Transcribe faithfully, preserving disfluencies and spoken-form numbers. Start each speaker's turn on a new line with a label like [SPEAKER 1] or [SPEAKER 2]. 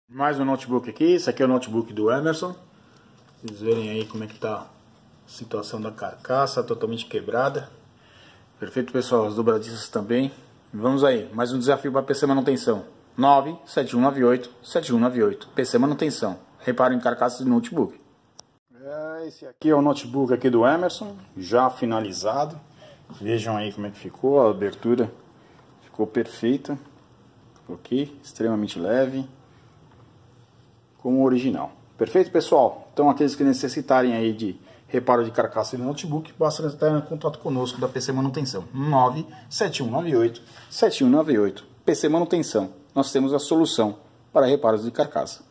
[SPEAKER 1] Mais um notebook aqui, esse aqui é o notebook do Emerson. Vocês verem aí como é que tá a situação da carcaça, totalmente quebrada. Perfeito, pessoal, as dobradiças também. Vamos aí, mais um desafio para P C Manutenção. nove sete um nove oito sete um nove oito, P C Manutenção. Reparo em carcaça de notebook. Esse aqui é o notebook aqui do Emerson, já finalizado. Vejam aí como é que ficou, a abertura ficou perfeita. Ficou aqui, extremamente leve, como o original. Perfeito, pessoal? Então, aqueles que necessitarem aí de reparo de carcaça de notebook, basta entrar em contato conosco da P C Manutenção. nove sete um nove oito sete um nove oito, P C Manutenção. Nós temos a solução para reparos de carcaça.